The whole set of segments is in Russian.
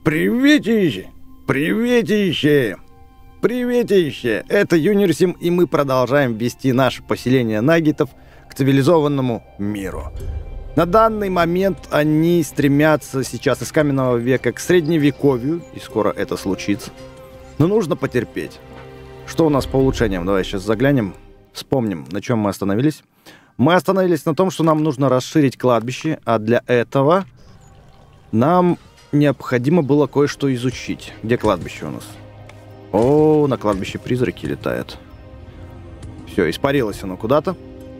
Приветище! Приветище! Приветище! Это Юнирсим, и мы продолжаем вести наше поселение наггетов к цивилизованному миру. На данный момент они стремятся сейчас из каменного века к средневековью, и скоро это случится. Но нужно потерпеть. Что у нас по улучшениям? Давай сейчас заглянем, вспомним, на чем мы остановились. Мы остановились на том, что нам нужно расширить кладбище, а для этого нам необходимо было кое-что изучить. Где кладбище у нас? О, на кладбище призраки летают. Все, испарилось оно куда-то.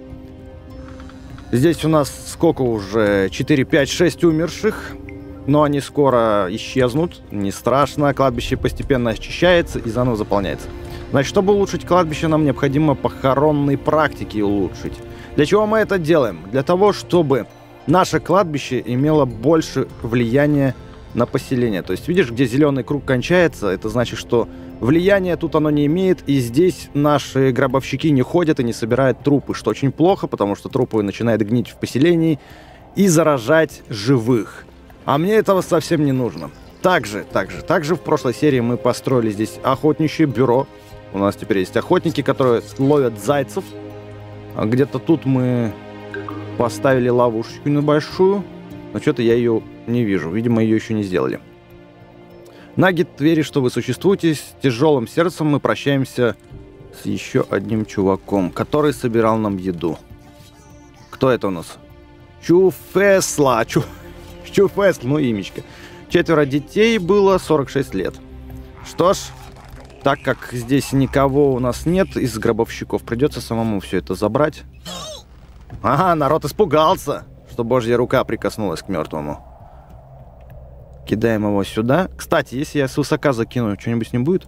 Здесь у нас сколько уже? 4, 5, 6 умерших. Но они скоро исчезнут. Не страшно. Кладбище постепенно очищается и заново заполняется. Значит, чтобы улучшить кладбище, нам необходимо похоронные практики улучшить. Для чего мы это делаем? Для того, чтобы наше кладбище имело больше влияния на поселение. То есть, видишь, где зеленый круг кончается, это значит, что влияния тут оно не имеет, и здесь наши гробовщики не ходят и не собирают трупы, что очень плохо, потому что трупы начинают гнить в поселении и заражать живых. А мне этого совсем не нужно. Также в прошлой серии мы построили здесь охотничье бюро. У нас теперь есть охотники, которые ловят зайцев. А где-то тут мы поставили ловушечку небольшую, но что-то я ее не вижу. Видимо, ее еще не сделали. Наггет верит, что вы существуете. С тяжелым сердцем мы прощаемся с еще одним чуваком, который собирал нам еду. Кто это у нас? Чуфесла. Чуфесла, ну имечко. 4 детей было, 46 лет. Что ж, так как здесь никого у нас нет из гробовщиков, придется самому все это забрать. Ага, народ испугался, что Божья рука прикоснулась к мертвому. Кидаем его сюда. Кстати, если я с высока закину, что-нибудь с ним будет?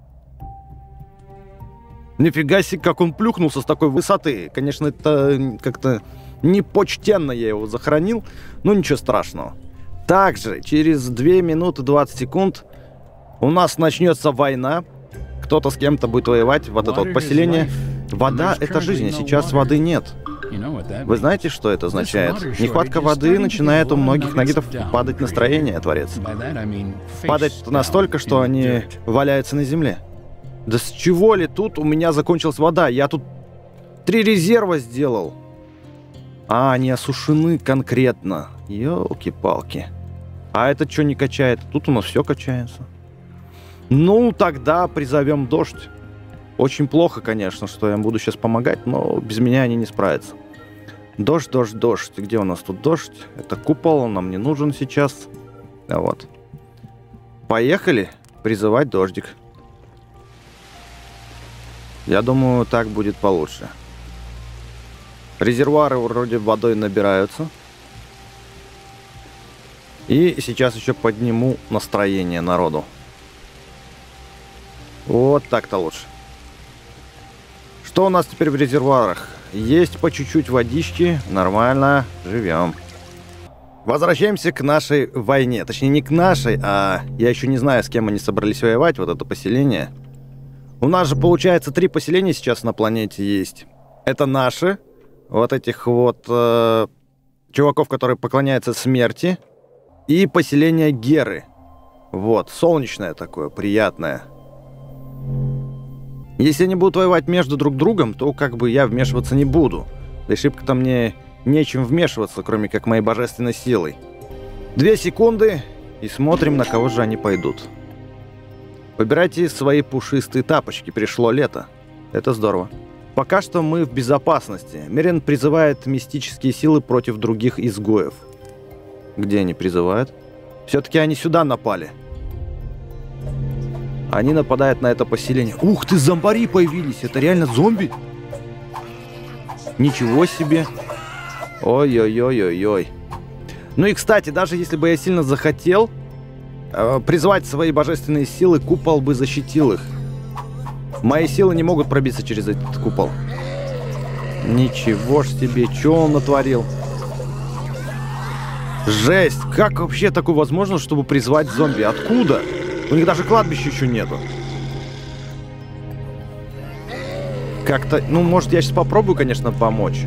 Нифига себе, как он плюхнулся с такой высоты. Конечно, это как-то непочтенно я его захоронил, но ничего страшного. Также, через 2 минуты 20 секунд у нас начнется война. Кто-то с кем-то будет воевать. Вот это вот поселение. Вода — это жизнь, а сейчас воды нет. Вы знаете, что это означает? Нехватка воды начинает у многих наггетов падать настроение, творец. Падать настолько, что они валяются на земле. Да с чего ли тут у меня закончилась вода? Я тут 3 резерва сделал. А, они осушены конкретно. Ёлки-палки. А это что не качает? Тут у нас все качается. Ну, тогда призовем дождь. Очень плохо, конечно, что я им буду сейчас помогать, но без меня они не справятся. Дождь, дождь, дождь. Где у нас тут дождь? Это купол, он нам не нужен сейчас. А вот. Поехали призывать дождик. Я думаю, так будет получше. Резервуары вроде водой набираются. И сейчас еще подниму настроение народу. Вот так-то лучше. Что у нас теперь в резервуарах? Есть по чуть-чуть водички. Нормально. Живем. Возвращаемся к нашей войне. Точнее, не к нашей, а я еще не знаю, с кем они собрались воевать. Вот это поселение. У нас же, получается, 3 поселения сейчас на планете есть. Это наши. Вот этих вот чуваков, которые поклоняются смерти. И поселение Геры. Вот. Солнечное такое, приятное. Если они будут воевать между друг другом, то как бы я вмешиваться не буду. Да и шибко-то мне нечем вмешиваться, кроме как моей божественной силой. 2 секунды, и смотрим, на кого же они пойдут. Выбирайте свои пушистые тапочки, пришло лето. Это здорово. Пока что мы в безопасности. Мерин призывает мистические силы против других изгоев. Где они призывают? Все-таки они сюда напали. Они нападают на это поселение. Ух ты, зомбари появились. Это реально зомби? Ничего себе. Ой-ой-ой-ой-ой. Ну и, кстати, даже если бы я сильно захотел призвать свои божественные силы, купол бы защитил их. Мои силы не могут пробиться через этот купол. Ничего ж себе, что он натворил? Жесть. Как вообще такое возможно, чтобы призвать зомби? Откуда? У них даже кладбища еще нету. Как-то... Ну, может, я сейчас попробую, конечно, помочь.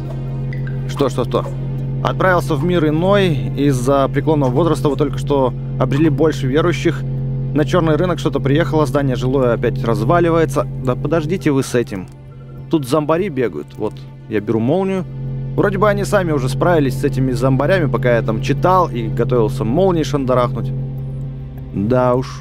Что? Отправился в мир иной. Из-за преклонного возраста вы только что обрели больше верующих. На черный рынок что-то приехало, здание жилое опять разваливается. Да подождите вы с этим. Тут зомбари бегают. Вот, я беру молнию. Вроде бы они сами уже справились с этими зомбарями, пока я там читал и готовился молнией шандарахнуть. Да уж.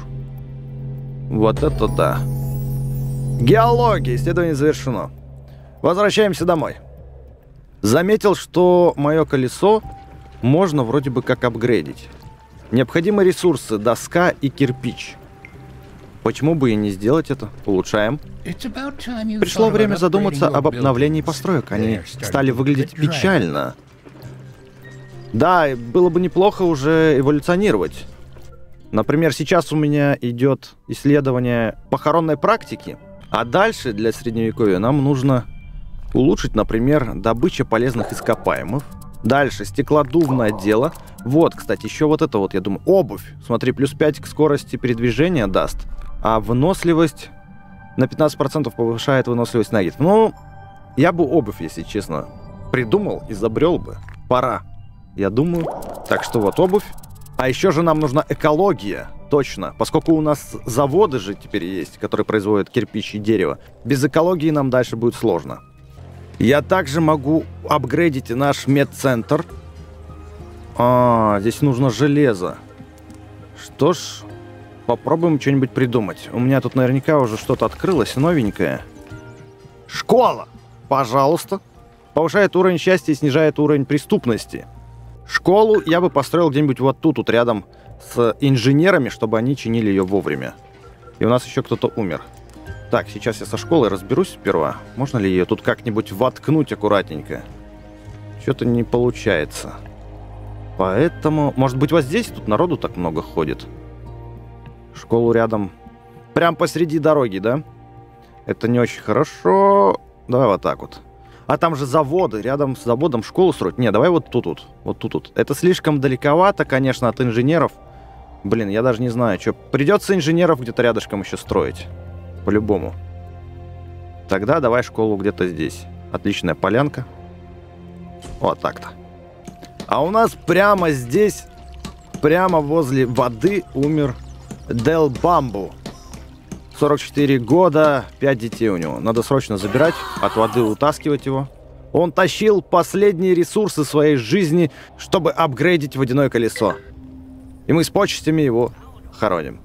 Вот это да. Геология. Исследование завершено. Возвращаемся домой. Заметил, что мое колесо можно вроде бы как апгрейдить. Необходимы ресурсы, доска и кирпич. Почему бы и не сделать это? Улучшаем. Пришло время задуматься об обновлении построек. Они стали выглядеть печально. Да, было бы неплохо уже эволюционировать. Например, сейчас у меня идет исследование похоронной практики, а дальше для средневековья нам нужно улучшить, например, добыча полезных ископаемых. Дальше стеклодувное дело. Вот, кстати, еще вот это вот, я думаю, обувь. Смотри, плюс 5 к скорости передвижения даст. А выносливость на 15% повышает выносливость наггетов. Ну, я бы обувь, если честно, придумал, изобрел бы. Пора, я думаю. Так что вот обувь. А еще же нам нужна экология. Точно. Поскольку у нас заводы же теперь есть, которые производят кирпич и дерево. Без экологии нам дальше будет сложно. Я также могу апгрейдить наш медцентр. Здесь нужно железо. Что ж, попробуем что-нибудь придумать. У меня тут наверняка уже что-то открылось новенькое. Школа! Пожалуйста. Повышает уровень счастья и снижает уровень преступности. Школу я бы построил где-нибудь вот тут, вот рядом с инженерами, чтобы они чинили ее вовремя. И у нас еще кто-то умер. Так, сейчас я со школой разберусь сперва. Можно ли ее тут как-нибудь воткнуть аккуратненько? Что-то не получается. Поэтому... Может быть, вот здесь тут народу так много ходит? Школу рядом... Прям посреди дороги, да? Это не очень хорошо. Давай вот так вот. А там же заводы. Рядом с заводом школу строить. Не, давай вот тут вот. Вот тут вот. Это слишком далековато, конечно, от инженеров. Блин, я даже не знаю, что. Придется инженеров где-то рядышком еще строить. По-любому. Тогда давай школу где-то здесь. Отличная полянка. Вот так-то. А у нас прямо здесь, прямо возле воды умер Дел Бамбу. 44 года, 5 детей у него. Надо срочно забирать, от воды утаскивать его. Он тащил последние ресурсы своей жизни, чтобы апгрейдить водяное колесо. И мы с почестями его хороним.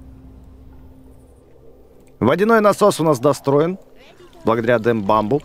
Водяной насос у нас достроен, благодаря Дэм Бамбу.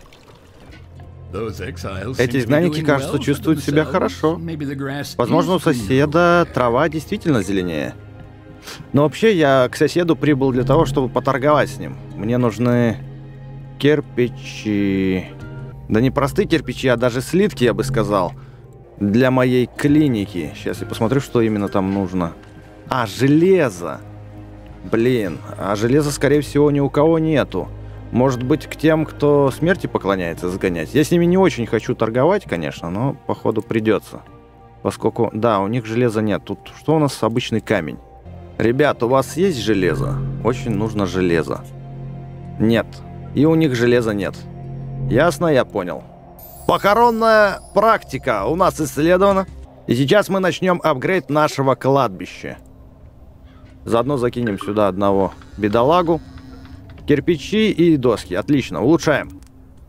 Эти изгнанники, кажется, чувствуют себя хорошо. Возможно, у соседа трава действительно зеленее. Но вообще, я к соседу прибыл для того, чтобы поторговать с ним. Мне нужны кирпичи. Да не простые кирпичи, а даже слитки, я бы сказал. Для моей клиники. Сейчас я посмотрю, что именно там нужно. А, железо. Блин, а железа, скорее всего, ни у кого нету. Может быть, к тем, кто смерти поклоняется, сгонять. Я с ними не очень хочу торговать, конечно, но, походу, придется. Поскольку, да, у них железа нет. Тут что у нас? Обычный камень. Ребят, у вас есть железо? Очень нужно железо. Нет. И у них железа нет. Ясно, я понял. Похоронная практика у нас исследована. И сейчас мы начнем апгрейд нашего кладбища. Заодно закинем сюда одного бедолагу. Кирпичи и доски. Отлично, улучшаем.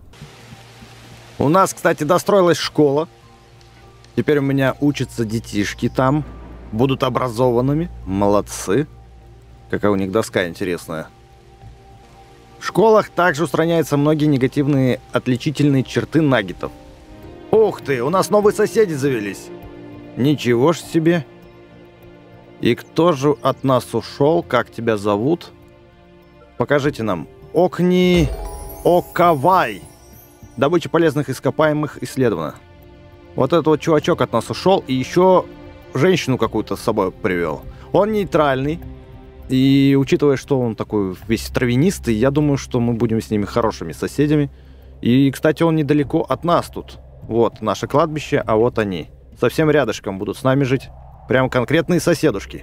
У нас, кстати, достроилась школа. Теперь у меня учатся детишки там. Будут образованными. Молодцы. Какая у них доска интересная. В школах также устраняются многие негативные отличительные черты наггетов. Ух ты, у нас новые соседи завелись. Ничего ж себе. И кто же от нас ушел? Как тебя зовут? Покажите нам. Окни Окавай. Добыча полезных ископаемых исследована. Вот этот вот чувачок от нас ушел. И еще женщину какую-то с собой привел. Он нейтральный. И учитывая, что он такой весь травянистый, я думаю, что мы будем с ними хорошими соседями. И, кстати, он недалеко от нас тут. Вот наше кладбище, а вот они. Совсем рядышком будут с нами жить. Прям конкретные соседушки.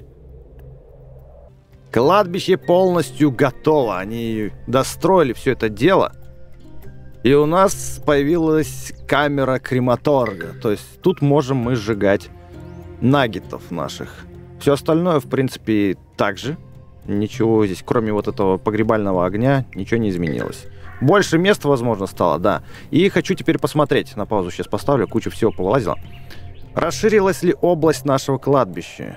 Кладбище полностью готово. Они достроили все это дело. И у нас появилась камера крематорга. То есть тут можем мы сжигать наггетов наших. Все остальное, в принципе, так же. Ничего здесь, кроме вот этого погребального огня, ничего не изменилось. Больше места, возможно, стало, да. И хочу теперь посмотреть. На паузу сейчас поставлю, куча всего повылазила. Расширилась ли область нашего кладбища?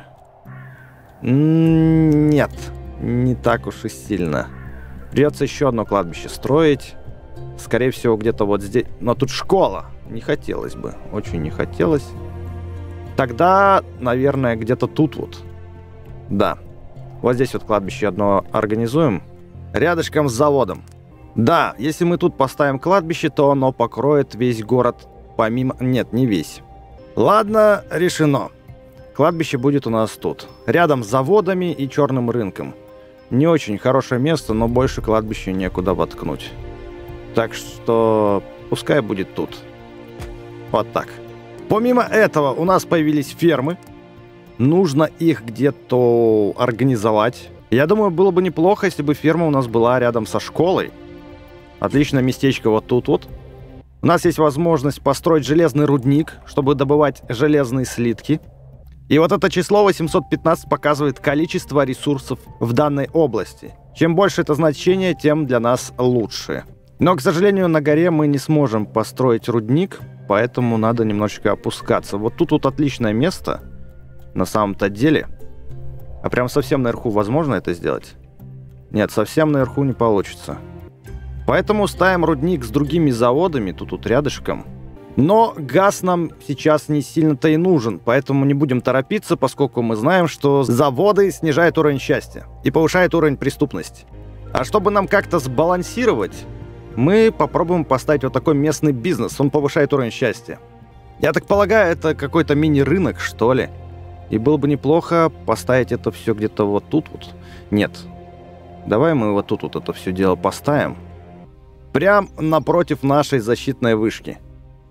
Нет, не так уж и сильно. Придется еще одно кладбище строить. Скорее всего, где-то вот здесь. Но тут школа. Не хотелось бы. Очень не хотелось. Тогда, наверное, где-то тут вот. Да. Вот здесь вот кладбище одно организуем. Рядышком с заводом. Да, если мы тут поставим кладбище, то оно покроет весь город помимо... Нет, не весь. Ладно, решено. Кладбище будет у нас тут. Рядом с заводами и черным рынком. Не очень хорошее место, но больше кладбища некуда воткнуть. Так что пускай будет тут. Вот так. Помимо этого у нас появились фермы. Нужно их где-то организовать. Я думаю, было бы неплохо, если бы ферма у нас была рядом со школой. Отличное местечко вот тут вот. У нас есть возможность построить железный рудник, чтобы добывать железные слитки. И вот это число 815 показывает количество ресурсов в данной области. Чем больше это значение, тем для нас лучше. Но, к сожалению, на горе мы не сможем построить рудник, поэтому надо немножечко опускаться. Вот тут вот отличное место, на самом-то деле. А прям совсем наверху возможно это сделать? Нет, совсем наверху не получится. Поэтому ставим рудник с другими заводами, тут рядышком. Но газ нам сейчас не сильно-то и нужен, поэтому не будем торопиться, поскольку мы знаем, что заводы снижают уровень счастья и повышают уровень преступности. А чтобы нам как-то сбалансировать, мы попробуем поставить вот такой местный бизнес, он повышает уровень счастья. Я так полагаю, это какой-то мини-рынок, что ли. И было бы неплохо поставить это все где-то вот тут вот. Нет. Давай мы вот тут вот это все дело поставим. Прям напротив нашей защитной вышки.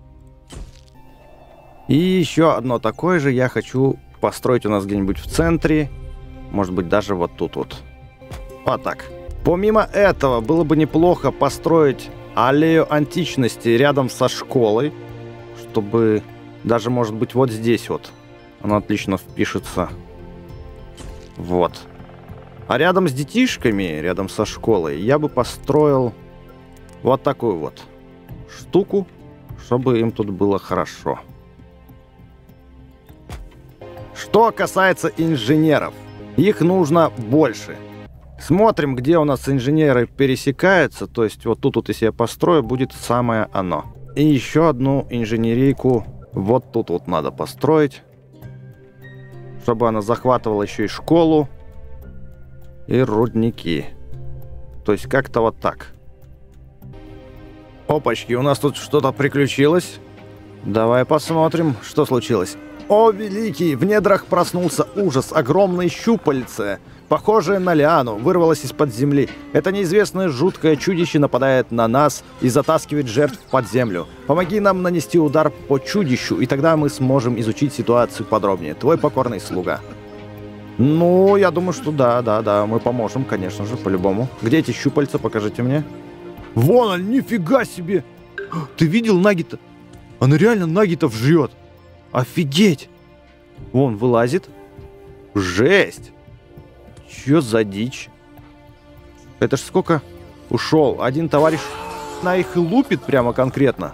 И еще одно такое же я хочу построить у нас где-нибудь в центре. Может быть, даже вот тут вот. Вот так. Помимо этого, было бы неплохо построить аллею античности рядом со школой. Чтобы даже, может быть, вот здесь вот. Она отлично впишется. Вот. А рядом с детишками, рядом со школой, я бы построил вот такую вот штуку, чтобы им тут было хорошо. Что касается инженеров, их нужно больше. Смотрим, где у нас инженеры пересекаются. То есть вот тут вот, если я построю, будет самое оно. И еще одну инженерийку вот тут вот надо построить. Чтобы она захватывала еще и школу. И рудники. То есть как-то вот так. Опачки, у нас тут что-то приключилось. Давай посмотрим, что случилось. О, великий! В недрах проснулся ужас. Огромные щупальца, похожее на лиану, вырвалось из-под земли. Это неизвестное жуткое чудище нападает на нас и затаскивает жертв под землю. Помоги нам нанести удар по чудищу, и тогда мы сможем изучить ситуацию подробнее. Твой покорный слуга. Ну, я думаю, что да, мы поможем, конечно же, по-любому. Где эти щупальца? Покажите мне. Вон он, нифига себе! Ты видел Нагита? Она реально Нагитов жрет. Офигеть! Вон, вылазит. Жесть! Чё за дичь? Это ж сколько? Ушел. Один товарищ на их и лупит прямо конкретно.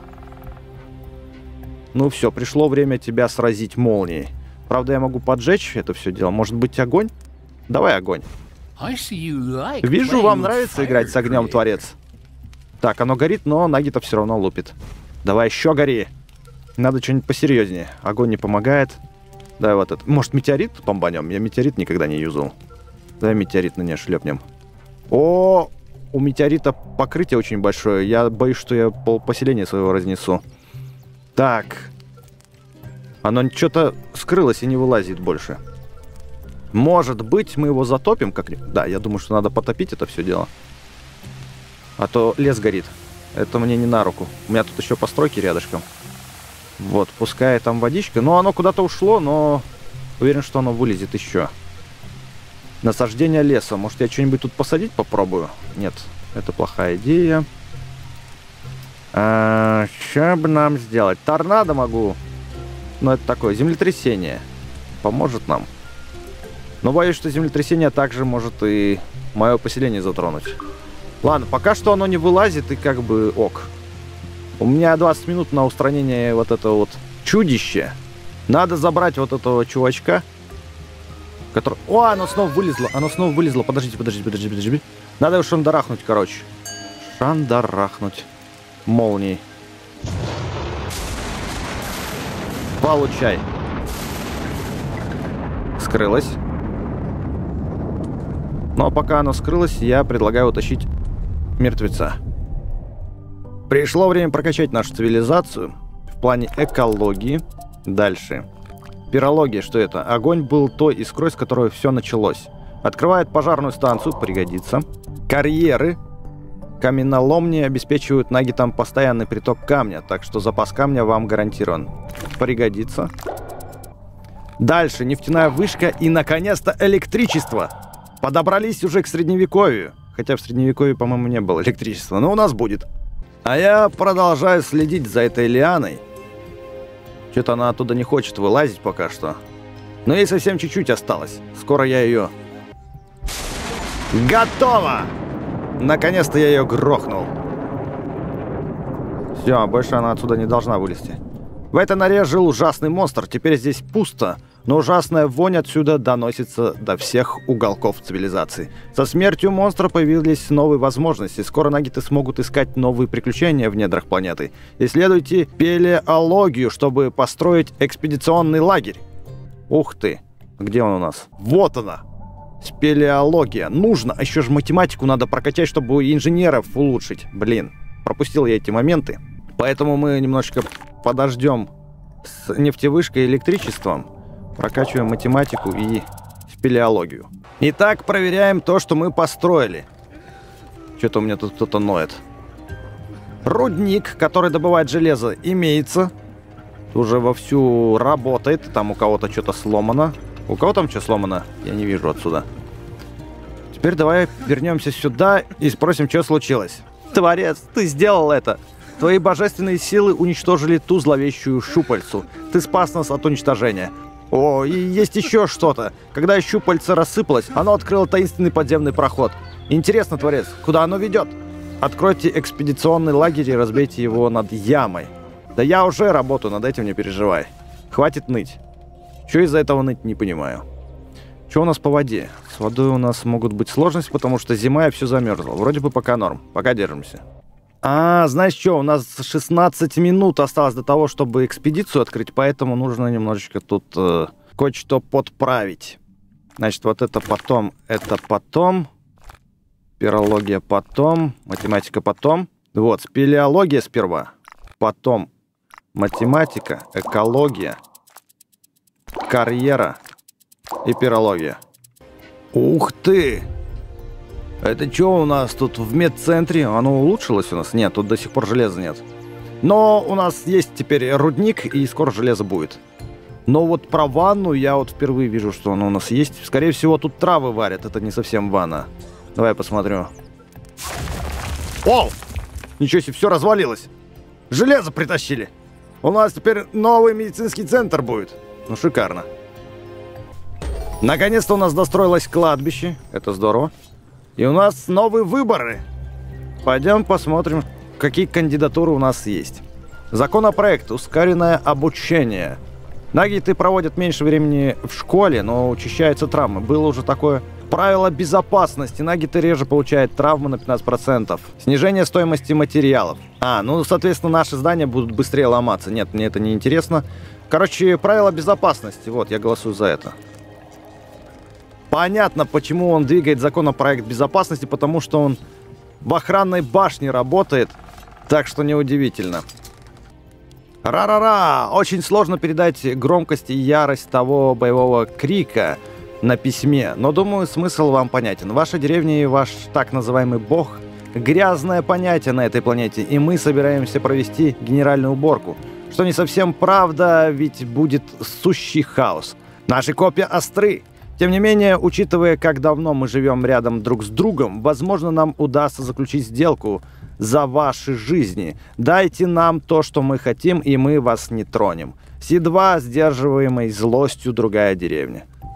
Ну все, пришло время тебя сразить молнией. Правда, я могу поджечь это все дело. Может быть, огонь? Давай огонь. Вижу, вам нравится играть с огнем, творец. Так, оно горит, но Нагита все равно лупит. Давай еще гори. Надо что-нибудь посерьезнее. Огонь не помогает. Давай вот это. Может, метеорит бомбанем? Я метеорит никогда не юзал. Давай метеорит на нее шлепнем. О, у метеорита покрытие очень большое. Я боюсь, что я полпоселения своего разнесу. Так. Оно что-то скрылось и не вылазит больше. Может быть, мы его затопим как-нибудь? Да, я думаю, что надо потопить это все дело. А то лес горит. Это мне не на руку. У меня тут еще постройки рядышком. Вот, пускай там водичка. Ну, оно куда-то ушло, но уверен, что оно вылезет еще. Насаждение леса. Может, я что-нибудь тут посадить попробую? Нет, это плохая идея. Что бы нам сделать? Торнадо могу. Но это такое, землетрясение. Поможет нам. Но боюсь, что землетрясение также может и мое поселение затронуть. Ладно, пока что оно не вылазит, и как бы ок. У меня 20 минут на устранение вот этого вот чудища. Надо забрать вот этого чувачка, который... О, оно снова вылезло, оно снова вылезло. Подождите. Надо его шандарахнуть, короче. Шандарахнуть. Молнией. Получай. Скрылось. Но пока оно скрылось, я предлагаю утащить мертвеца. Пришло время прокачать нашу цивилизацию в плане экологии. Дальше. Пирология, что это? Огонь был той искрой, с которой все началось. Открывает пожарную станцию, пригодится. Карьеры. Каменоломни обеспечивают нагитам постоянный приток камня, так что запас камня вам гарантирован. Пригодится. Дальше. Нефтяная вышка и, наконец-то, электричество. Подобрались уже к средневековью. Хотя в средневековье, по-моему, не было электричества, но у нас будет. А я продолжаю следить за этой лианой. Что-то она оттуда не хочет вылазить пока что. Но ей совсем чуть-чуть осталось. Скоро я ее... Готово! Наконец-то я ее грохнул. Все, больше она отсюда не должна вылезти. В этой норе жил ужасный монстр. Теперь здесь пусто, но ужасная вонь отсюда доносится до всех уголков цивилизации. Со смертью монстра появились новые возможности. Скоро нагиты смогут искать новые приключения в недрах планеты. Исследуйте пелеологию, чтобы построить экспедиционный лагерь. Ух ты. Где он у нас? Вот она. Спелеология. Нужно. А еще же математику надо прокачать, чтобы инженеров улучшить. Блин. Пропустил я эти моменты. Поэтому мы немножечко подождем с нефтевышкой и электричеством. Прокачиваем математику и спелеологию. Итак, проверяем то, что мы построили. Что-то у меня тут кто-то ноет. Рудник, который добывает железо, имеется. Уже вовсю работает. Там у кого-то что-то сломано. У кого там что сломано? Я не вижу отсюда. Теперь давай вернемся сюда и спросим, что случилось. Творец, ты сделал это. Твои божественные силы уничтожили ту зловещую щупальцу. Ты спас нас от уничтожения. О, и есть еще что-то. Когда щупальце рассыпалось, оно открыло таинственный подземный проход. Интересно, Творец, куда оно ведет? Откройте экспедиционный лагерь и разбейте его над ямой. Да я уже работаю над этим, не переживай. Хватит ныть. Что из-за этого ныть, не понимаю. Что у нас по воде? С водой у нас могут быть сложности, потому что зима и все замерзло. Вроде бы пока норм. Пока держимся. А, знаешь что, у нас 16 минут осталось до того, чтобы экспедицию открыть, поэтому нужно немножечко тут кое-что подправить. Значит, вот это потом, пирология потом, математика потом. Вот, спелеология сперва, потом математика, экология, карьера и пирология. Ух ты! Это что у нас тут в медцентре? Оно улучшилось у нас? Нет, тут до сих пор железа нет. Но у нас есть теперь рудник, и скоро железо будет. Но вот про ванну я вот впервые вижу, что оно у нас есть. Скорее всего, тут травы варят, это не совсем ванна. Давай я посмотрю. О! Ничего себе, все развалилось. Железо притащили. У нас теперь новый медицинский центр будет. Ну, шикарно. Наконец-то у нас достроилось кладбище. Это здорово. И у нас новые выборы. Пойдем посмотрим, какие кандидатуры у нас есть. Законопроект. Ускоренное обучение. Нагиты проводят меньше времени в школе, но учащаются травмы. Было уже такое правило безопасности. Нагиты реже получают травмы на 15%. Снижение стоимости материалов. Ну, соответственно, наши здания будут быстрее ломаться. Нет, мне это не интересно. Короче, правило безопасности. Вот, я голосую за это. Понятно, почему он двигает законопроект безопасности, потому что он в охранной башне работает, так что неудивительно. Ра-ра-ра! Очень сложно передать громкость и ярость того боевого крика на письме, но думаю, смысл вам понятен. Ваша деревня и ваш так называемый бог — грязное понятие на этой планете, и мы собираемся провести генеральную уборку. Что не совсем правда, ведь будет сущий хаос. Наши копья остры. Тем не менее, учитывая, как давно мы живем рядом друг с другом, возможно, нам удастся заключить сделку за ваши жизни. Дайте нам то, что мы хотим, и мы вас не тронем. Си-2, сдерживаемой злостью другая деревня.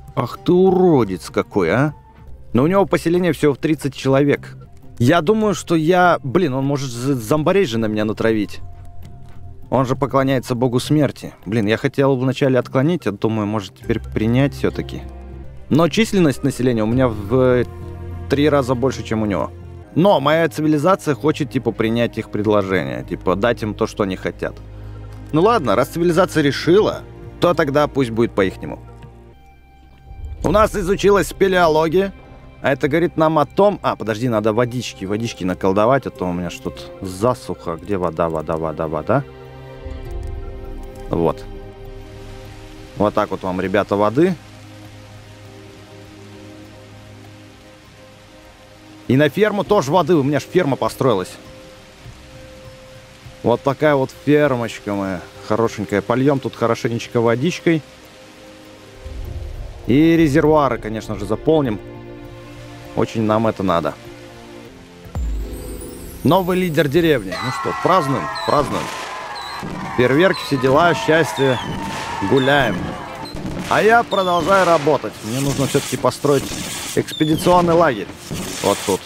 Ах ты уродец какой, а! Но у него поселение всего в 30 человек. Я думаю, что Блин, он может зомбарей же на меня натравить. Он же поклоняется богу смерти. Блин, я хотел вначале отклонить, а думаю, может теперь принять все-таки. Но численность населения у меня в 3 раза больше, чем у него. Но моя цивилизация хочет, типа, принять их предложение. Типа, дать им то, что они хотят. Ну ладно, раз цивилизация решила, то тогда пусть будет по-ихнему. У нас изучилась спелеология. А это говорит нам о том... подожди, надо водички наколдовать, а то у меня что-то засуха. Где вода? Вот. Вот так вот вам, ребята, воды. И на ферму тоже воды. У меня ж ферма построилась. Вот такая вот фермочка моя хорошенькая. Польем тут хорошенечко водичкой. И резервуары, конечно же, заполним. Очень нам это надо. Новый лидер деревни. Ну что, празднуем? Празднуем. Фейерверки, все дела, счастье. Гуляем. А я продолжаю работать. Мне нужно все-таки построить экспедиционный лагерь. Вот тут.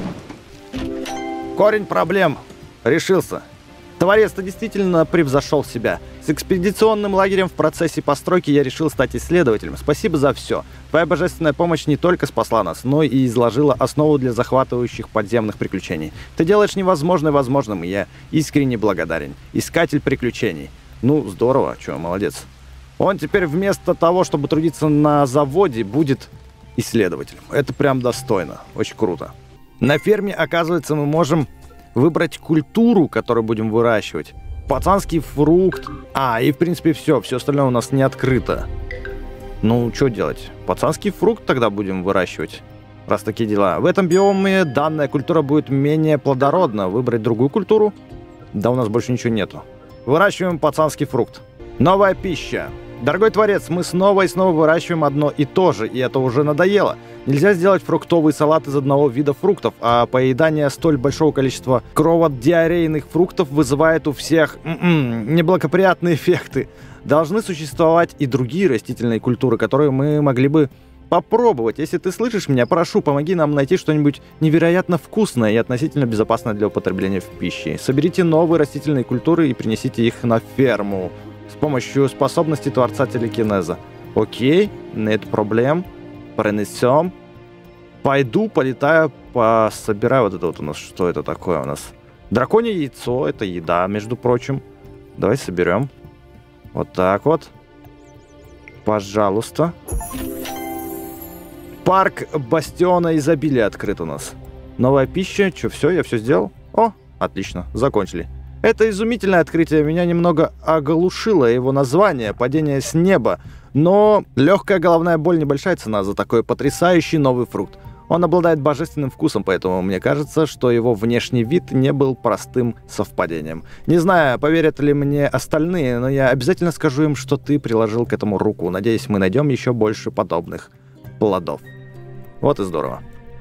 Корень проблем. Решился. Творец-то действительно превзошел себя. С экспедиционным лагерем в процессе постройки я решил стать исследователем. Спасибо за все. Твоя божественная помощь не только спасла нас, но и изложила основу для захватывающих подземных приключений. Ты делаешь невозможное возможным, и я искренне благодарен. Искатель приключений. Ну, здорово, чё, молодец. Он теперь вместо того, чтобы трудиться на заводе, будет исследователем. Это прям достойно. Очень круто. На ферме, оказывается, мы можем выбрать культуру, которую будем выращивать. Пацанский фрукт. И в принципе все остальное у нас не открыто. Ну, что делать? Пацанский фрукт тогда будем выращивать, раз такие дела. В этом биоме данная культура будет менее плодородна. Выбрать другую культуру? Да у нас больше ничего нету. Выращиваем пацанский фрукт. Новая пища. Дорогой творец, мы снова и снова выращиваем одно и то же, и это уже надоело. Нельзя сделать фруктовый салат из одного вида фруктов, а поедание столь большого количества кроводиарейных фруктов вызывает у всех неблагоприятные эффекты. Должны существовать и другие растительные культуры, которые мы могли бы попробовать. Если ты слышишь меня, прошу, помоги нам найти что-нибудь невероятно вкусное и относительно безопасное для употребления в пище. Соберите новые растительные культуры и принесите их на ферму с помощью способности Творца Телекинеза. Окей, нет проблем. Принесем. Пойду, полетаю, пособираю вот это вот у нас. Что это такое у нас? Драконье яйцо, это еда, между прочим. Давай соберем. Вот так вот. Пожалуйста. Парк Бастиона Изобилия открыт у нас. Новая пища. Че, все, я все сделал? О, отлично, закончили. Это изумительное открытие меня немного оглушило его название «Падение с неба». Но легкая головная боль — небольшая цена за такой потрясающий новый фрукт. Он обладает божественным вкусом, поэтому мне кажется, что его внешний вид не был простым совпадением. Не знаю, поверят ли мне остальные, но я обязательно скажу им, что ты приложил к этому руку. Надеюсь, мы найдем еще больше подобных плодов. Вот и здорово.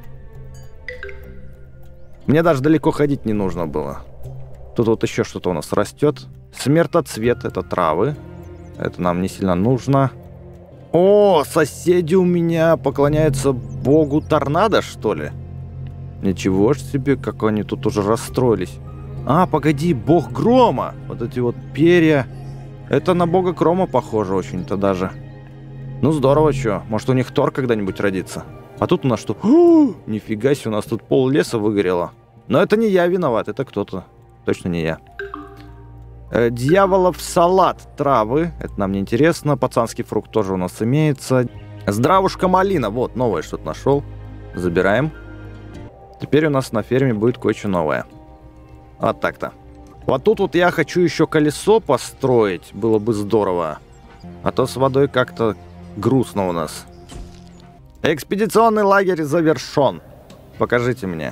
Мне даже далеко ходить не нужно было. Тут вот еще что-то у нас растет. Смертоцвет — это травы. Это нам не сильно нужно. О, соседи у меня поклоняются богу торнадо, что ли? Ничего ж себе, как они тут уже расстроились. Погоди, бог грома. Вот эти вот перья. Это на бога грома похоже очень-то даже. Ну здорово, чё. Может, у них Тор когда-нибудь родится. А тут у нас что? Нифига себе, у нас тут пол леса выгорело. Но это не я виноват, это кто-то. Точно не я. Дьяволов салат, травы. Это нам не интересно. Пацанский фрукт тоже у нас имеется. Здравушка малина. Вот, новое что-то нашел. Забираем. Теперь у нас на ферме будет кое-что новое. Вот так-то. Вот тут вот я хочу еще колесо построить. Было бы здорово. А то с водой как-то грустно у нас. Экспедиционный лагерь завершен. Покажите мне.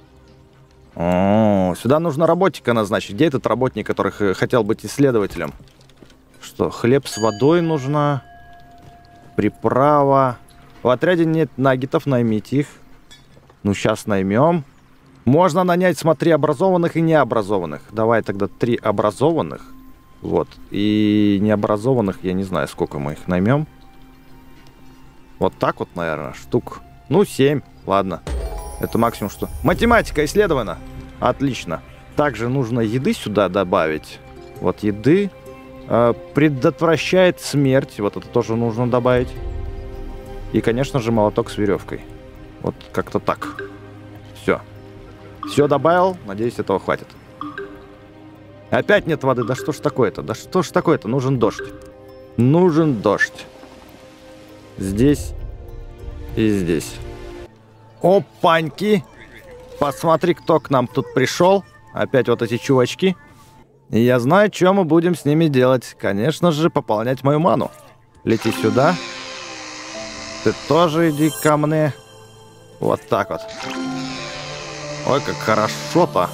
О, сюда нужно работника назначить. Где этот работник, который хотел быть исследователем? Что, хлеб с водой нужна? Приправа. В отряде нет наггетов, наймите их. Ну, сейчас наймем. Можно нанять, смотри, образованных и необразованных. Давай тогда 3 образованных. Вот. И необразованных, я не знаю, сколько мы их наймем. Вот так вот, наверное, штук. Ну, 7, ладно. Это максимум, что... Математика исследована. Отлично. Также нужно еды сюда добавить. Вот еды. Предотвращает смерть. Вот это тоже нужно добавить. И, конечно же, молоток с веревкой. Вот как-то так. Все. Все добавил. Надеюсь, этого хватит. Опять нет воды. Да что ж такое-то? Да что ж такое-то? Нужен дождь. Нужен дождь. Здесь и здесь. Опаньки! Посмотри, кто к нам тут пришел. Опять вот эти чувачки. И я знаю, что мы будем с ними делать. Конечно же, пополнять мою ману. Лети сюда. Ты тоже иди ко мне. Вот так вот. Ой, как хорошо-то.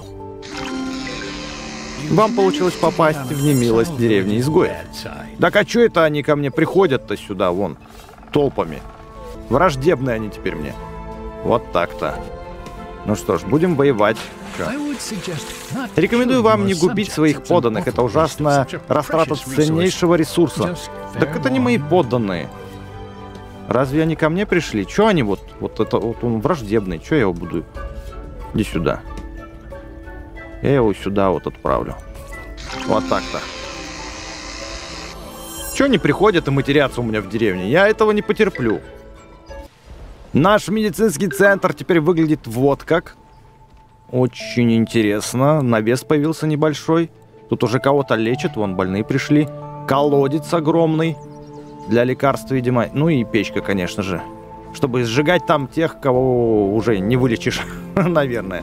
Вам получилось попасть в немилость деревни изгоев. Так а чё это они ко мне приходят-то сюда, вон, толпами? Враждебные они теперь мне. Вот так-то. Ну что ж, будем воевать. Рекомендую вам не губить своих подданных. Это ужасная растрата ценнейшего ресурса. Так это не мои подданные. Разве они ко мне пришли? Чё они вот это вот он враждебный? Чё я его буду? Иди сюда. Я его сюда вот отправлю. Вот так-то. Чё они приходят и матерятся у меня в деревне? Я этого не потерплю. Наш медицинский центр теперь выглядит вот как. Очень интересно. Навес появился небольшой. Тут уже кого-то лечат. Вон больные пришли. Колодец огромный. Для лекарств, видимо. Ну и печка, конечно же. Чтобы сжигать там тех, кого уже не вылечишь. Наверное.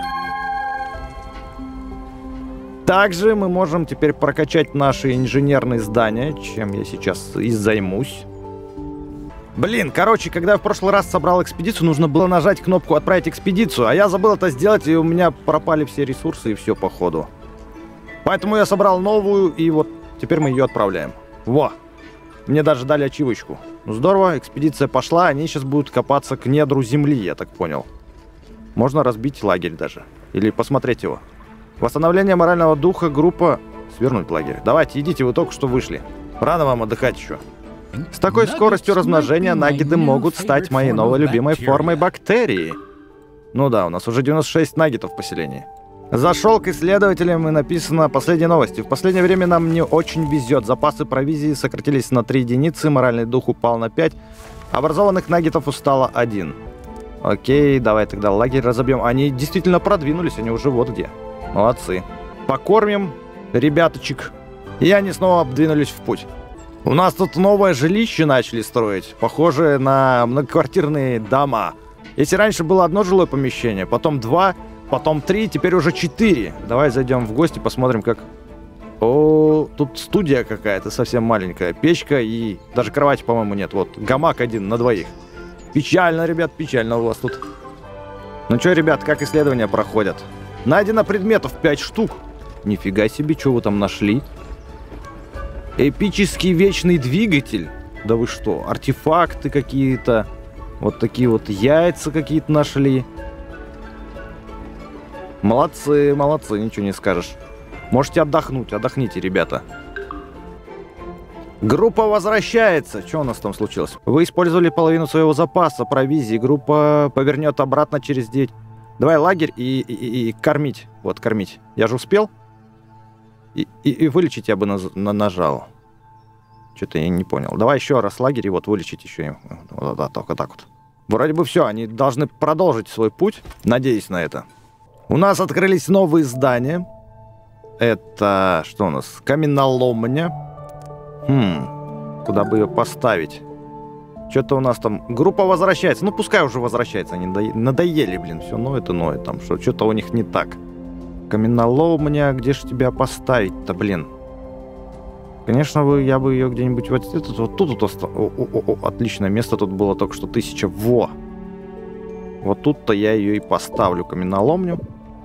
Также мы можем теперь прокачать наши инженерные здания, чем я сейчас и займусь. Блин, короче, когда я в прошлый раз собрал экспедицию, нужно было нажать кнопку «Отправить экспедицию», а я забыл это сделать, и у меня пропали все ресурсы, и все по ходу. Поэтому я собрал новую, и вот теперь мы ее отправляем. Во! Мне даже дали ачивочку. Ну здорово, экспедиция пошла, они сейчас будут копаться к недру земли, я так понял. Можно разбить лагерь даже. Или посмотреть его. Восстановление морального духа, группа... Свернуть лагерь. Давайте, идите, вы только что вышли. Рано вам отдыхать еще. С такой скоростью размножения наггеты могут стать моей новой любимой формой бактерии. Ну да, у нас уже 96 наггетов в поселении. Зашел к исследователям и написано последние новости. В последнее время нам не очень везет. Запасы провизии сократились на 3 единицы, моральный дух упал на 5. Образованных наггетов устало 1. Окей, давай тогда лагерь разобьем. Они действительно продвинулись, они уже вот где. Молодцы. Покормим ребяточек. И они снова двинулись в путь. У нас тут новое жилище начали строить, похожее на многоквартирные дома. Если раньше было одно жилое помещение, потом 2, потом 3, теперь уже 4. Давай зайдем в гости, посмотрим, как... О, тут студия какая-то совсем маленькая. Печка и даже кровати, по-моему, нет. Вот, гамак один на двоих. Печально, ребят, печально у вас тут. Ну что, ребят, как исследования проходят? Найдено предметов 5 штук. Нифига себе, что вы там нашли? Эпический вечный двигатель. Да вы что, артефакты какие-то. Вот такие вот яйца какие-то нашли. Молодцы, молодцы, ничего не скажешь. Можете отдохнуть, отдохните, ребята. Группа возвращается. Что у нас там случилось? Вы использовали половину своего запаса провизии. Группа повернет обратно через 9. Давай лагерь и кормить. Вот, кормить. Я же успел? И вылечить я бы нажал. Что-то я не понял. Давай еще раз лагерь и вот вылечить еще. Вот, да, только так вот. Вроде бы все, они должны продолжить свой путь. Надеюсь на это. У нас открылись новые здания. Это что у нас? Каменоломня. Куда бы ее поставить? Что-то у нас там... Группа возвращается. Ну, пускай уже возвращается. Они надоели, блин. Все ноет и ноет. Там что-то у них не так. Каменоломня. Где же тебя поставить-то, блин? Конечно, я бы ее где-нибудь... Вот тут отличное место тут было только что 1000. Во! Вот тут-то я ее и поставлю, каменоломню.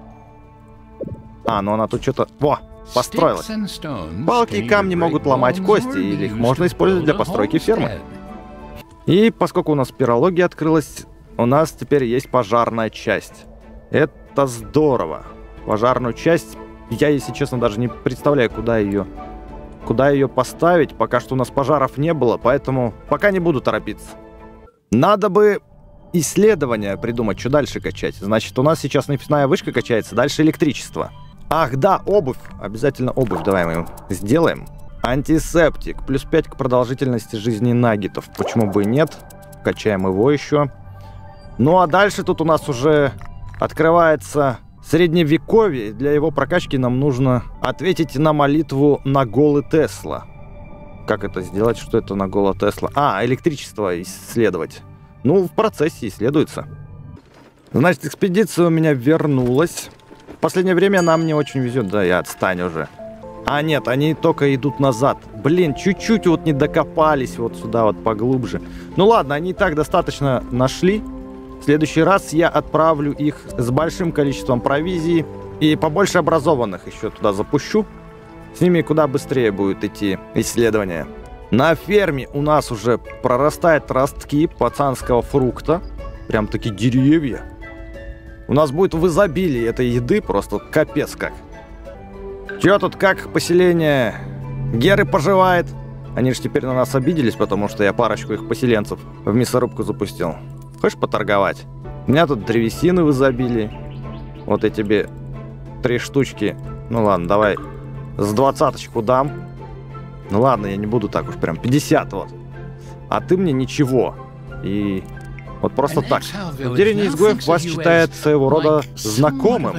Ну она тут что-то... Во! Построилась. Палки и камни могут ломать кости, или их можно использовать для постройки фермы. И поскольку у нас спирология открылась, у нас теперь есть пожарная часть. Это здорово. Пожарную часть, я, если честно, даже не представляю, куда ее куда ее поставить. Пока что у нас пожаров не было, поэтому пока не буду торопиться. Надо бы исследования придумать, что дальше качать. Значит, у нас сейчас нефтяная вышка качается, дальше электричество. Ах, да, обувь. Обязательно обувь давай мы сделаем. Антисептик. Плюс 5 к продолжительности жизни наггетов. Почему бы и нет? Качаем его еще. Ну, а дальше тут у нас уже открывается средневековье. Для его прокачки нам нужно ответить на молитву Наголы Тесла. Как это сделать? Что это Нагола Тесла? А, электричество исследовать. Ну, в процессе исследуется. Значит, экспедиция у меня вернулась. В последнее время нам не очень везет. Да, я отстань уже. А нет, они только идут назад. Блин, чуть-чуть вот не докопались вот сюда вот поглубже. Ну ладно, они и так достаточно нашли. В следующий раз я отправлю их с большим количеством провизии. И побольше образованных еще туда запущу. С ними куда быстрее будет идти исследование. На ферме у нас уже прорастают ростки пацанского фрукта. Прям такие деревья. У нас будет в изобилии этой еды просто капец как. Чё тут, как поселение? Геры поживает. Они же теперь на нас обиделись, потому что я парочку их поселенцев в мясорубку запустил. Хочешь поторговать? У меня тут древесины в изобилии. Вот я тебе 3 штучки. Ну ладно, давай с 20-очку дам. Ну ладно, я не буду так уж прям 50 вот. А ты мне ничего. И вот просто так. В деревне изгоев вас считает своего рода знакомым.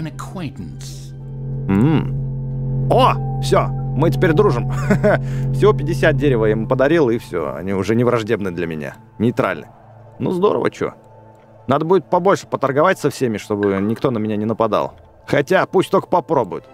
О, все, мы теперь дружим. Всего 50 дерева я ему подарил, и все. Они уже не враждебны для меня. Нейтральны. Ну здорово, чё. Надо будет побольше поторговать со всеми, чтобы никто на меня не нападал. Хотя, пусть только попробуют.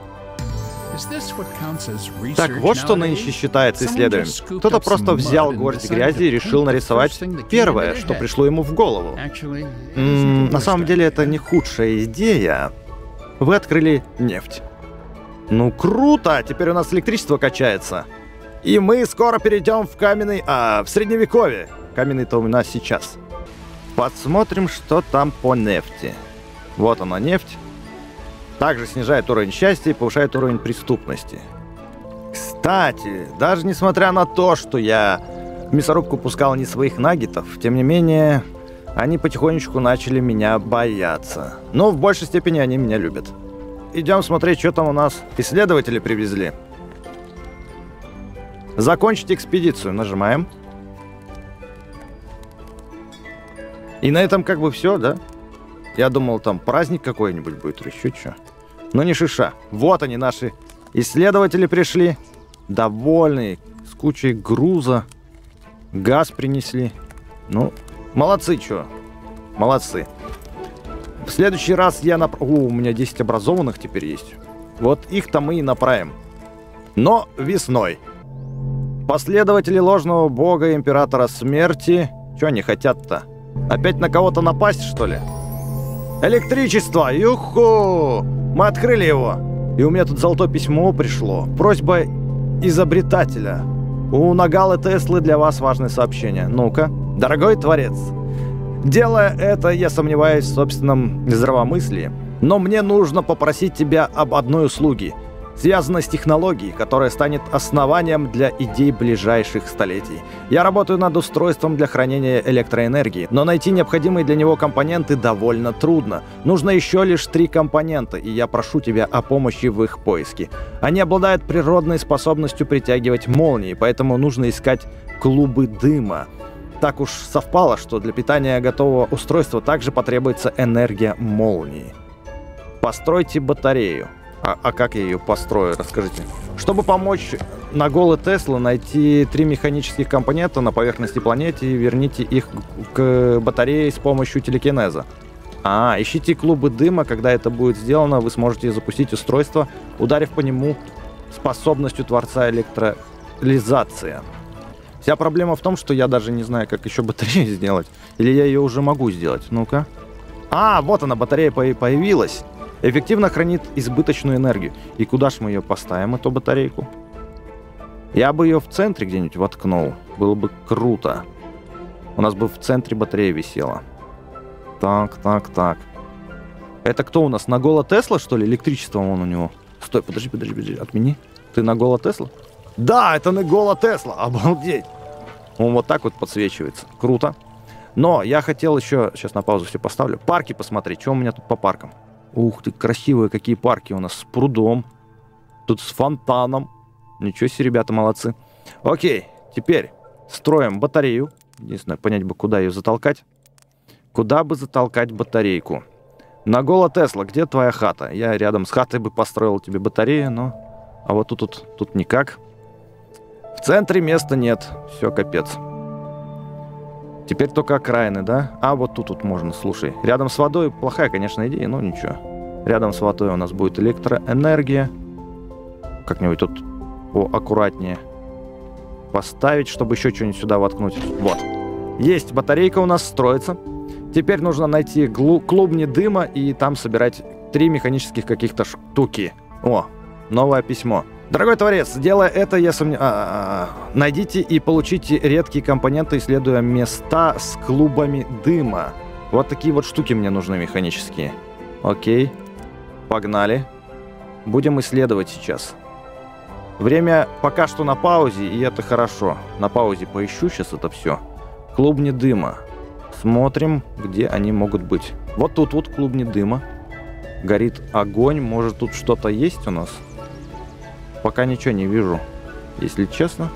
Так, вот что нынче считается исследованием. Кто-то просто взял горсть грязи и решил нарисовать первое, что пришло ему в голову. На самом деле это не худшая идея. Вы открыли нефть. Ну круто! Теперь у нас электричество качается. И мы скоро перейдем в каменный... в средневековье. Каменный-то у нас сейчас. Посмотрим, что там по нефти. Вот она, нефть. Также снижает уровень счастья и повышает уровень преступности. Кстати, даже несмотря на то, что я в мясорубку пускал не своих наггетов, тем не менее, они потихонечку начали меня бояться. Но в большей степени они меня любят. Идем смотреть, что там у нас исследователи привезли. Закончить экспедицию. Нажимаем. И на этом как бы все, да? Я думал, там праздник какой-нибудь будет или еще что. Но не шиша. Вот они, наши исследователи пришли. Довольные, с кучей груза. Газ принесли. Ну, молодцы, что? Молодцы. В следующий раз я у меня 10 образованных теперь есть. Вот их-то мы и направим. Но весной. Последователи ложного бога императора смерти. Что они хотят-то? Опять на кого-то напасть, что ли? Электричество! Юху! Мы открыли его. И у меня тут золотое письмо пришло. Просьба изобретателя. У Нагалы Теслы для вас важное сообщение. Ну-ка. Дорогой творец. Делая это, я сомневаюсь в собственном здравомыслии. Но мне нужно попросить тебя об одной услуге. Связанной с технологией, которая станет основанием для идей ближайших столетий. Я работаю над устройством для хранения электроэнергии, но найти необходимые для него компоненты довольно трудно. Нужно еще лишь 3 компонента, и я прошу тебя о помощи в их поиске. Они обладают природной способностью притягивать молнии, поэтому нужно искать клубы дыма. Так уж совпало, что для питания готового устройства также потребуется энергия молнии. Постройте батарею. А как я ее построю, расскажите. Чтобы помочь Наголе Тесла найти 3 механических компонента на поверхности планеты и верните их к батарее с помощью телекинеза. Ищите клубы дыма. Когда это будет сделано, вы сможете запустить устройство, ударив по нему способностью Творца электролизация. Вся проблема в том, что я даже не знаю, как еще батарею сделать. Или я ее уже могу сделать. Ну-ка. Вот она, батарея появилась. Эффективно хранит избыточную энергию. И куда ж мы ее поставим, эту батарейку? Я бы ее в центре где-нибудь воткнул. Было бы круто. У нас бы в центре батарея висела. Так. Это кто у нас? Нагола Тесла, что ли? Электричество вон у него. Стой, подожди. Отмени. Ты Нагола Тесла? Да, это Никола Тесла. Обалдеть. Он вот так вот подсвечивается. Круто. Но я хотел еще... Сейчас на паузу все поставлю. Парки посмотреть. Что у меня тут по паркам? Ух ты, красивые какие парки у нас. С прудом. Тут с фонтаном. Ничего себе, ребята, молодцы. Окей, теперь строим батарею. Единственное, понять бы, куда ее затолкать. Куда бы затолкать батарейку? Никола Тесла, где твоя хата? Я рядом с хатой бы построил тебе батарею, но... А вот тут никак. В центре места нет. Все, капец. Теперь только окраины, да? А вот тут можно, слушай. Рядом с водой плохая, конечно, идея, но ничего. Рядом с водой у нас будет электроэнергия. Как-нибудь тут аккуратнее поставить, чтобы еще что-нибудь сюда воткнуть. Вот. Есть батарейка у нас, строится. Теперь нужно найти клубни дыма и там собирать 3 механических каких-то штуки. О, новое письмо. Дорогой творец, делая это, я найдите и получите редкие компоненты, исследуя места с клубами дыма. Вот такие вот штуки мне нужны механические. Окей. Погнали. Будем исследовать сейчас. Время пока что на паузе, и это хорошо. На паузе поищу сейчас это все. Клубни дыма. Смотрим, где они могут быть. Вот тут вот клубни дыма. Горит огонь. Может, тут что-то есть у нас? Пока ничего не вижу, если честно.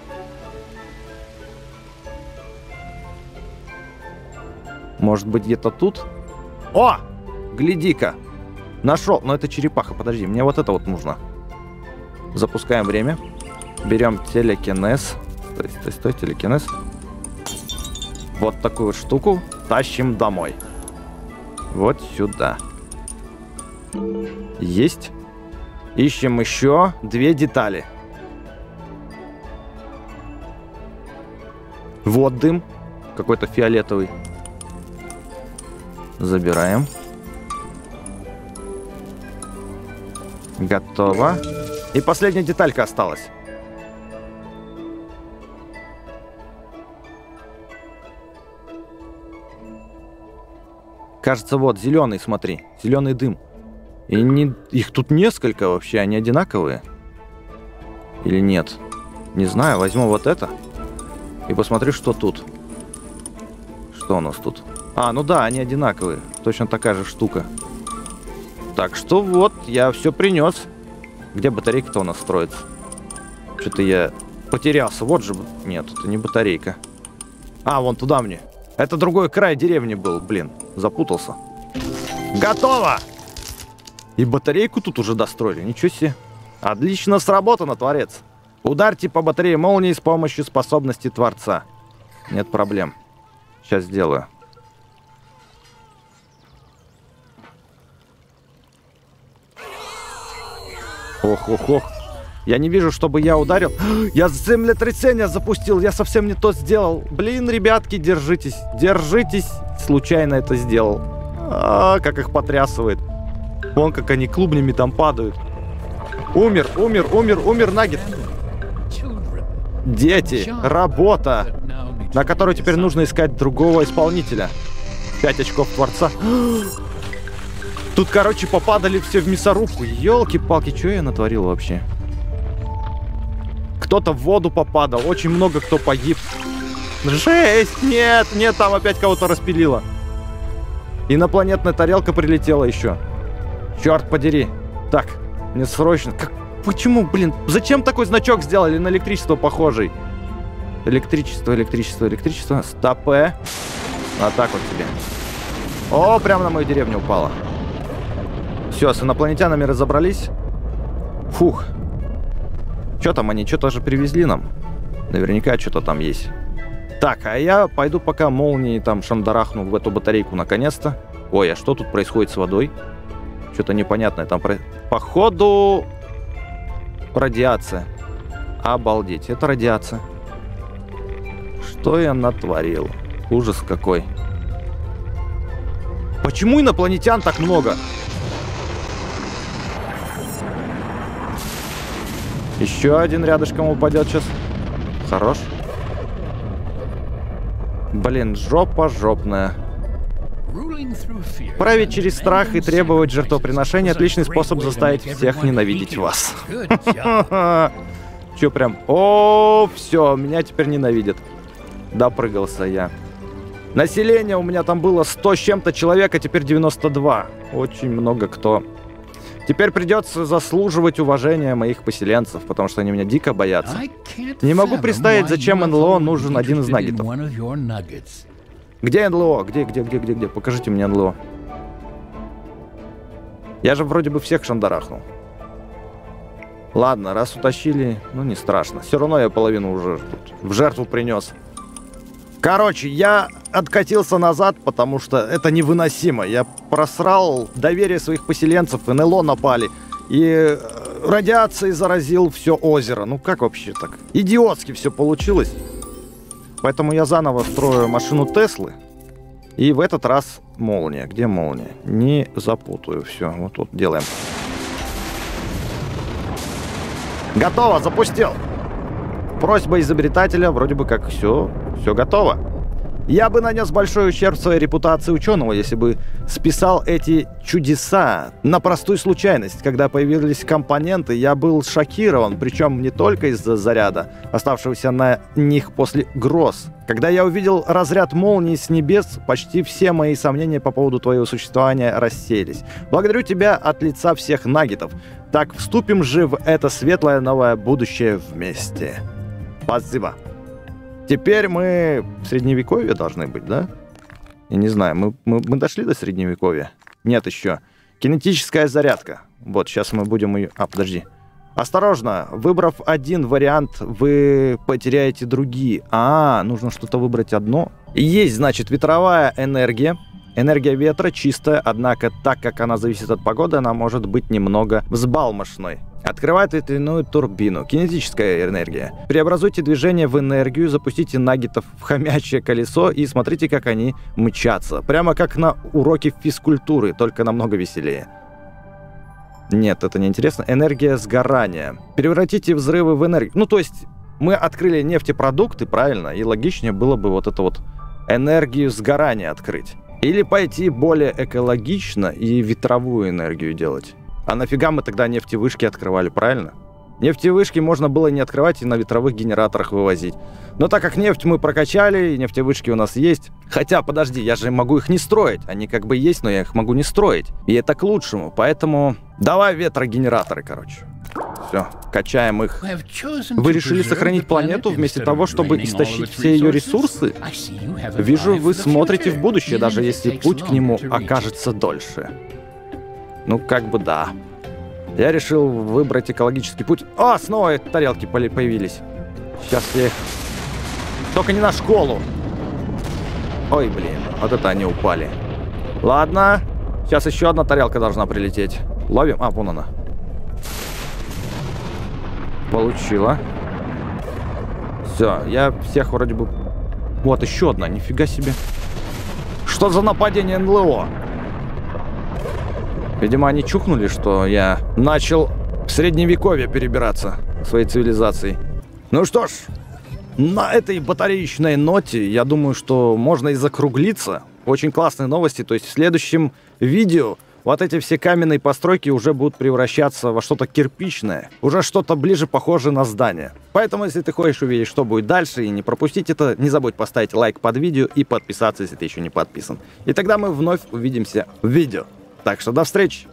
Может быть, где-то тут? О! Гляди-ка! Нашел! Но это черепаха, подожди, мне вот это вот нужно. Запускаем время. Берем телекинез. Стой, телекинез. Вот такую вот штуку тащим домой. Вот сюда. Есть. Ищем еще 2 детали. Вот дым. Какой-то фиолетовый. Забираем. Готово. И последняя деталька осталась. Кажется, вот, зеленый, смотри. Зеленый дым. И их тут несколько вообще, они одинаковые? Или нет? Не знаю, возьму вот это. И посмотрю, что тут. Что у нас тут? А, ну да, они одинаковые. Точно такая же штука. Так что вот, я все принес. Где батарейка-то у нас строится? Что-то я потерялся. Вот же... Нет, это не батарейка. А, вон туда мне. Это другой край деревни был, блин. Запутался. Готово! И батарейку тут уже достроили. Ничего себе. Отлично сработано, творец. Ударьте по батарее молнии с помощью способности Творца. Нет проблем. Сейчас сделаю. Ох. Я не вижу, чтобы я ударил. Я землетрясение запустил. Я совсем не то сделал. Блин, ребятки, держитесь. Держитесь. Случайно это сделал. Как их потрясывает. Вон как они клубнями там падают. Умер Наггет. Дети, работа, на которую теперь нужно искать другого исполнителя. 5 очков Творца. Тут, короче, попадали все в мясорубку. Ёлки-палки, что я натворил вообще? Кто-то в воду попадал. Очень много кто погиб. Жесть! Нет, там опять кого-то распилило. Инопланетная тарелка прилетела еще. Черт подери. Так, мне срочно... Почему, блин? Зачем такой значок сделали на электричество похожий? Электричество. Стопэ. А так вот тебе. О, прямо на мою деревню упало. Все, с инопланетянами разобрались. Фух. Что там они? Что-то же привезли нам. Наверняка что-то там есть. Так, а я пойду пока молнии там шандарахну в эту батарейку наконец-то. Ой, а что тут происходит с водой? Что-то непонятное там. Походу... радиация. Обалдеть, это радиация. Что я натворил? Ужас какой. Почему инопланетян так много? Еще один рядышком упадет сейчас. Хорош. Блин, жопа жопная. Править через страх и требовать жертвоприношения — отличный способ заставить всех ненавидеть вас. Че прям? О, все, меня теперь ненавидят. Допрыгался я. Население у меня там было 100 с чем-то человек, а теперь 92. Очень много кто. Теперь придется заслуживать уважения моих поселенцев, потому что они меня дико боятся. Не могу представить, зачем НЛО нужен один из наггетов. Где НЛО? Где? Покажите мне НЛО. Я же вроде бы всех шандарахнул. Ладно, раз утащили, ну не страшно. Все равно я половину уже тут в жертву принес. Короче, я откатился назад, потому что это невыносимо. Я просрал доверие своих поселенцев, НЛО напали. И радиацией заразил все озеро. Ну как вообще так? Идиотски все получилось. Поэтому я заново строю машину Теслы. И в этот раз молния. Где молния? Не запутаю. Все, вот тут делаем. Готово, запустил. Просьба изобретателя, вроде бы как все готово. Я бы нанес большой ущерб своей репутации ученого, если бы списал эти чудеса на простую случайность. Когда появились компоненты, я был шокирован, причем не только из-за заряда, оставшегося на них после гроз. Когда я увидел разряд молнии с небес, почти все мои сомнения по поводу твоего существования рассеялись. Благодарю тебя от лица всех наггетов. Так вступим же в это светлое новое будущее вместе. Спасибо. Теперь мы в средневековье должны быть, да? Я не знаю, мы дошли до средневековья? Нет еще. Кинетическая зарядка. Вот, сейчас мы будем ее... А, подожди. Осторожно, выбрав один вариант, вы потеряете другие. Нужно что-то выбрать одно. Есть, значит, ветровая энергия. Энергия ветра чистая, однако, так как она зависит от погоды, она может быть немного взбалмошной. Открывает ветряную турбину. Кинетическая энергия. Преобразуйте движение в энергию, запустите наггетов в хомячье колесо и смотрите, как они мчатся. Прямо как на уроке физкультуры, только намного веселее. Нет, это не интересно. Энергия сгорания. Превратите взрывы в энергию. Ну, то есть, мы открыли нефтепродукты, правильно? И логичнее было бы вот это вот энергию сгорания открыть. Или пойти более экологично и ветровую энергию делать. А нафига мы тогда нефтевышки открывали, правильно? Нефтевышки можно было не открывать и на ветровых генераторах вывозить. Но так как нефть мы прокачали, и нефтевышки у нас есть... Хотя, подожди, я же могу их не строить. Они как бы есть, но я их могу не строить. И это к лучшему, поэтому... Давай ветрогенераторы, короче. Все, качаем их. Вы решили сохранить планету вместо того, чтобы истощить все ее ресурсы? Вижу, вы смотрите в будущее, даже если путь к нему окажется дольше. Ну, как бы да. Я решил выбрать экологический путь. О, снова тарелки появились. Сейчас я их... Только не на школу. Ой, блин, вот это они упали. Ладно, сейчас еще одна тарелка должна прилететь. Ловим. А, вон она. Получила. Все, я всех вроде бы... Вот, еще одна, нифига себе. Что за нападение НЛО? Видимо, они чухнули, что я начал в средневековье перебираться своей цивилизацией. Ну что ж, на этой батареечной ноте, я думаю, что можно и закруглиться. Очень классные новости, то есть в следующем видео вот эти все каменные постройки уже будут превращаться во что-то кирпичное, уже что-то ближе похожее на здание. Поэтому, если ты хочешь увидеть, что будет дальше и не пропустить это, не забудь поставить лайк под видео и подписаться, если ты еще не подписан. И тогда мы вновь увидимся в видео. Так что до встречи!